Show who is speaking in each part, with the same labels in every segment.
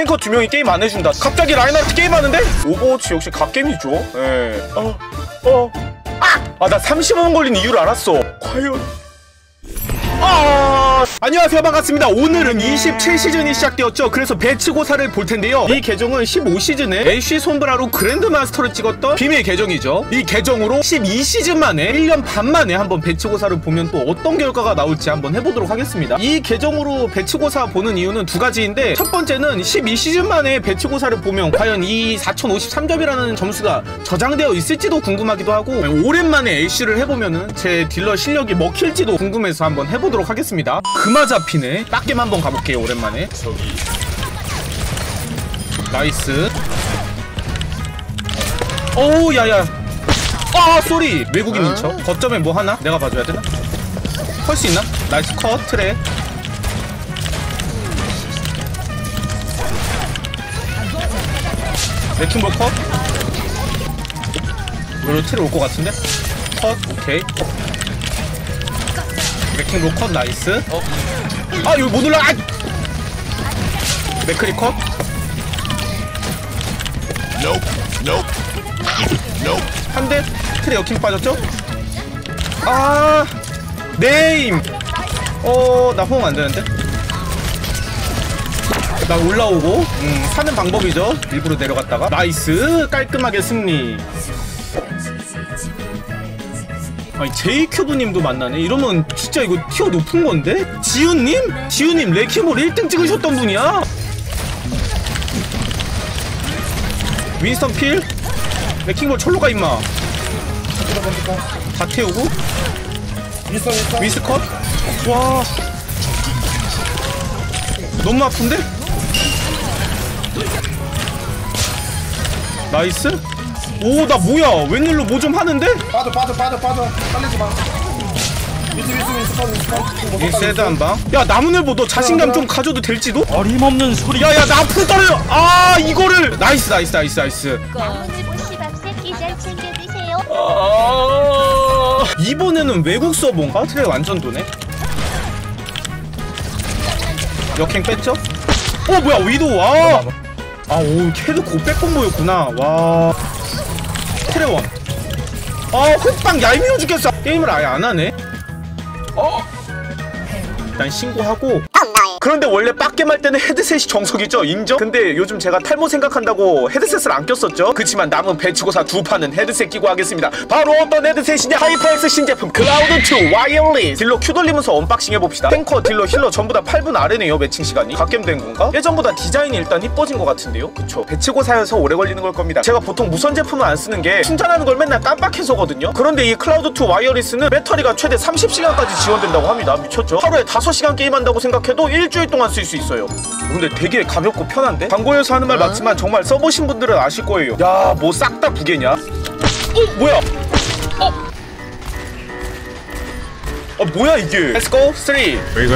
Speaker 1: 탱커 2명이 게임 안 해준다. 갑자기 라인하르트 게임하는데? 오버워치 역시 갓겜이죠. 예. 나 35분 걸린 이유를 알았어. 과연 안녕하세요, 반갑습니다. 오늘은 27시즌이 시작되었죠. 그래서 배치고사를 볼 텐데요. 이 계정은 15시즌에 애쉬 솜브라로 그랜드마스터를 찍었던 비밀 계정이죠. 이 계정으로 12시즌 만에 1년 반 만에 한번 배치고사를 보면 또 어떤 결과가 나올지 한번 해보도록 하겠습니다. 이 계정으로 배치고사 보는 이유는 두 가지인데, 첫 번째는 12시즌 만에 배치고사를 보면 과연 이 4053점이라는 점수가 저장되어 있을지도 궁금하기도 하고, 오랜만에 애쉬를 해보면은 제 딜러 실력이 먹힐지도 궁금해서 한번 해보도록 하겠습니다. 그마 잡히네. 빡겜 한번 가볼게요. 오랜만에. 나이스. 오우, 야야. 쏘리. 외국인인 척. 거점에 뭐 하나? 내가 봐줘야 되나? 할 수 있나? 나이스 컷. 트레. 레킹볼 컷. 요로 트레 올 것 같은데? 컷. 오케이. 레킹볼 컷. 나이스. 이거 못 올라. 맥크리 컷. 한 대. 트레 여킹 빠졌죠? 네임. 나 호응 안 되는데? 나 올라오고. 사는 방법이죠. 일부러 내려갔다가. 나이스. 깔끔하게 승리. 아니, 제이큐브님도 만나네? 이러면 진짜 이거 티어 높은 건데? 지훈님? 지훈님 레킹볼 1등 찍으셨던 분이야? 윈스턴 필? 레킹볼 철로 가 임마. 다 태우고. 윈스 컷? 와, 너무 아픈데? 나이스? 오, 나 뭐야? 웬일로 뭐 좀 하는데?
Speaker 2: 빠져 빨리지 마.
Speaker 1: 윈세드 한 방. 야, 나무늘보 너 자신감 좀 가져도 될지도?
Speaker 3: 어림없는 소리.
Speaker 1: 야야, 나 앞으로 떨어져. 이거를. 나이스.
Speaker 4: 나무늘보 씨밥새끼 잘 챙겨 드세요.
Speaker 1: 이번에는 외국 서버인가? 트레 완전 도네. 역행 뺐죠? 뭐야, 위도우. 오, 캐드 고백공 보였구나. 와, 트레원. 흑방 얄미워 죽겠어. 게임을 아예 안 하네. 일단 신고하고. 그런데 원래 빡겜 할 때는 헤드셋이 정석이죠. 인정? 근데 요즘 제가 탈모 생각한다고 헤드셋을 안 꼈었죠. 그치만 남은 배치고사 두 판은 헤드셋 끼고 하겠습니다. 바로 어떤 헤드셋이냐? 하이퍼엑스 신제품 클라우드2 와이어리스. 딜러 큐 돌리면서 언박싱 해봅시다. 탱커, 딜러, 힐러 전부 다 8분 아래네요. 매칭 시간이. 갓겜 된 건가? 예전보다 디자인이 일단 이뻐진 것 같은데요. 그쵸? 배치고사여서 오래 걸리는 걸 겁니다. 제가 보통 무선 제품을 안 쓰는 게 충전하는 걸 맨날 깜빡해서거든요. 그런데 이 클라우드2 와이어리스는 배터리가 최대 30시간까지 지원된다고 합니다. 미쳤죠? 하루에 5시간 게임한다고 생각해도 일주일 동안 쓸 수 있어요. 근데 되게 가볍고 편한데? 광고에서 하는 말 맞지만 정말 써보신 분들은 아실 거예요. 야, 뭐 싹 다 부계냐? 뭐야? 뭐야 이게? Let's go. 3 2 1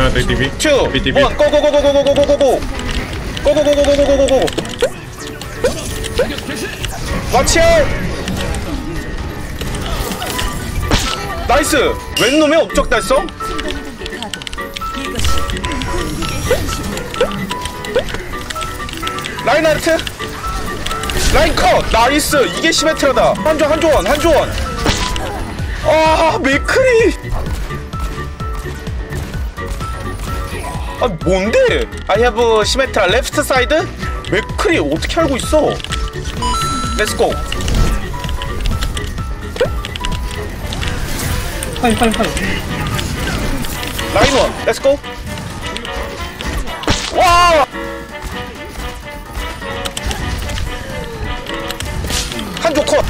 Speaker 1: 고고고고고고고고고고. 고고고고고고고고고. watch out. 나이스. 웬 놈의 업적 달성? 라인하르트? 라인 컷! 나이스! 이게 시메트라다. 한조원. 맥크리! 뭔데? I have 시메트라 레프트 사이드? 맥크리 어떻게 알고 있어? 렛츠고! 라인원! 렛츠고! 와! 한조 컷!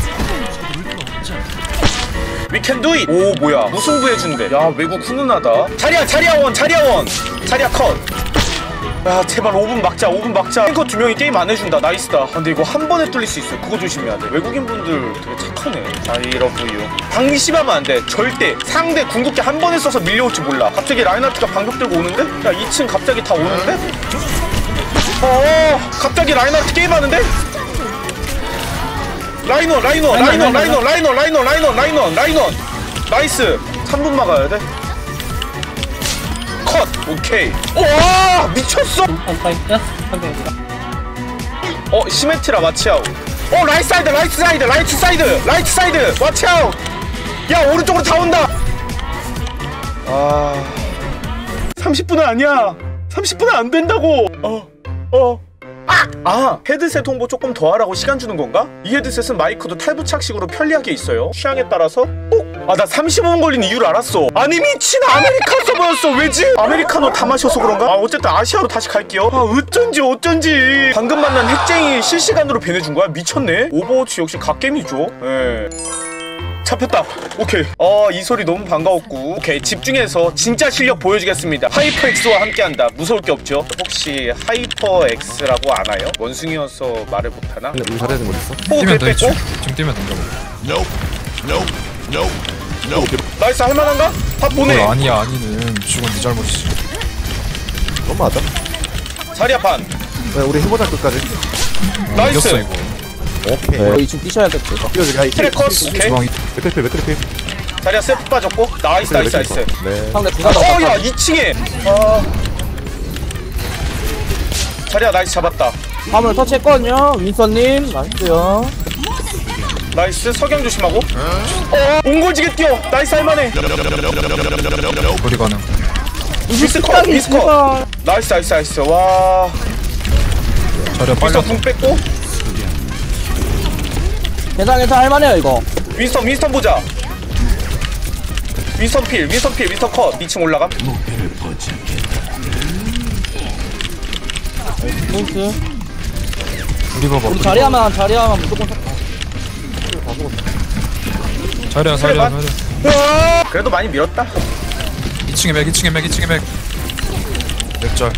Speaker 1: We can do it! 오, 뭐야, 무승부 해준대. 야, 외국 훈훈하다. 자리야원! 자리야 컷! 야, 제발 5분 막자. 탱커 2명이 게임 안 해준다. 나이스다. 근데 이거 한 번에 뚫릴 수 있어. 그거 조심해야 돼. 외국인분들 되게 착하네. I love you. 방심하면 안 돼. 절대. 상대 궁극기 한 번에 써서 밀려올지 몰라. 갑자기 라인하르트가 방벽 들고 오는데? 야, 2층 갑자기 다 오는데? 갑자기 라인하르트 게임하는데? 라인원 나이스. 3분 막아야 돼. 컷. 오케이. 와, 미쳤어. 시메트라 와치아웃. 라이트 사이드 라이트 사이드 라이트 사이드 라이트 사이드 와치아웃. 야 오른쪽으로 다 온다. 30분은 아니야. 30분은 안 된다고. 헤드셋 홍보 조금 더 하라고 시간 주는 건가? 이 헤드셋은 마이크도 탈부착식으로 편리하게 있어요. 취향에 따라서 나 35분 걸린 이유를 알았어. 아니 미친 아메리카노 서버였어. 왜지? 아메리카노 다 마셔서 그런가? 어쨌든 아시아로 다시 갈게요. 어쩐지 방금 만난 핵쟁이 실시간으로 배내준 거야? 미쳤네. 오버워치 역시 갓겜이죠. 예. 잡혔다. 오케이. 이 소리 너무 반가웠고. 오케이, 집중해서 진짜 실력 보여주겠습니다. 하이퍼엑스와 함께한다. 무서울 게 없죠. 혹시 하이퍼엑스라고 아나요? 원숭이여서 말을 못하나?
Speaker 3: 우리 잘해야 되는 거 있어?
Speaker 5: 뛰면
Speaker 1: 뺐고.
Speaker 5: 지금 뛰면 던져봐.
Speaker 1: 나이스. 할만한가? 밥 보내.
Speaker 5: 아니야 아니는 죽은 네 잘못이지.
Speaker 3: 너무 맞아.
Speaker 1: 자리야 반.
Speaker 3: 네, 우리 해보자 끝까지.
Speaker 1: 나이스.
Speaker 5: 이겼어 이거.
Speaker 3: 오케이.
Speaker 6: 지금 뛰셔야 될 것 같아.
Speaker 3: 뛰어주기.
Speaker 1: 트랙컷. 오케이.
Speaker 5: 주방이
Speaker 3: 맥크리필.
Speaker 1: 자리야 세프 빠졌고. 나이스.
Speaker 3: 네.
Speaker 6: 상대 두가 더.
Speaker 1: 야 2층에. 자리야 나이스 잡았다.
Speaker 6: 화물 터치했거든요. 윈서님 나이스요.
Speaker 1: 나이스. 석양 조심하고. 옹골지게 뛰어. 나이스 할만해.
Speaker 5: 거리 가능.
Speaker 1: 미스컷. 나이스. 와.
Speaker 5: 자리야 빨리
Speaker 1: 윈스턴 궁 뺐고.
Speaker 6: 괜찮아 할만해요 이거.
Speaker 1: 윈스턴 보자. 윈스턴 컷. 2층 올라감.
Speaker 6: 나이스.
Speaker 5: 우리 봐봐.
Speaker 6: 우리 자리야만 무조건
Speaker 5: 자리야.
Speaker 1: 그래도 많이 밀었다.
Speaker 5: 2층에 맥. 맥절.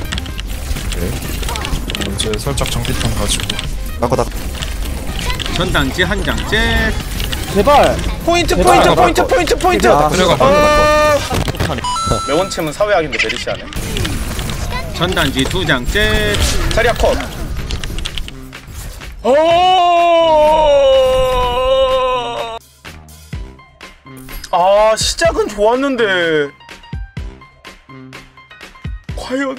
Speaker 5: 이제 살짝 정비통 가지고.
Speaker 3: 나거다.
Speaker 2: 전단지 한 장째.
Speaker 6: 제발.
Speaker 1: 포인트.
Speaker 6: 야,
Speaker 5: 들어가.
Speaker 1: 매원챔은 사회학인데 메리시아네.
Speaker 2: 전단지 두 장째.
Speaker 1: 자리야 컷. 시작은 좋았는데 과연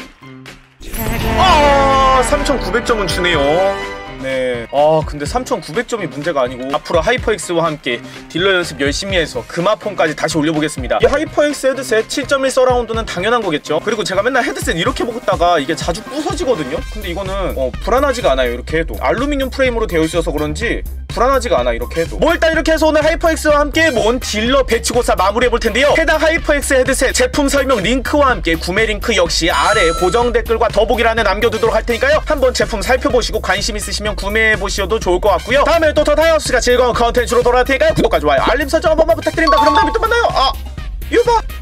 Speaker 1: 3,900점은 주네요. 네. 근데 3,900점이 문제가 아니고 앞으로 하이퍼엑스와 함께 딜러 연습 열심히 해서 금화폰까지 다시 올려보겠습니다. 이 하이퍼엑스 헤드셋 7.1 서라운드는 당연한 거겠죠. 그리고 제가 맨날 헤드셋 이렇게 먹다가 이게 자주 부서지거든요. 근데 이거는 불안하지가 않아요. 이렇게 해도 알루미늄 프레임으로 되어 있어서 그런지 불안하지가 않아. 이렇게 해도 일단 이렇게 해서 오늘 하이퍼엑스와 함께 모은 딜러 배치고사 마무리해볼 텐데요. 해당 하이퍼엑스 헤드셋 제품 설명 링크와 함께 구매 링크 역시 아래 고정 댓글과 더보기란에 남겨두도록 할 테니까요. 한번 제품 살펴보시고 관심 있으시면 구매해보셔도 좋을 것 같고요. 다음에 또 더 다이어스가 즐거운 컨텐츠로 돌아올 테니까요. 구독과 좋아요 알림 설정 한 번만 부탁드립니다. 그럼 다음에 또 만나요. 유바.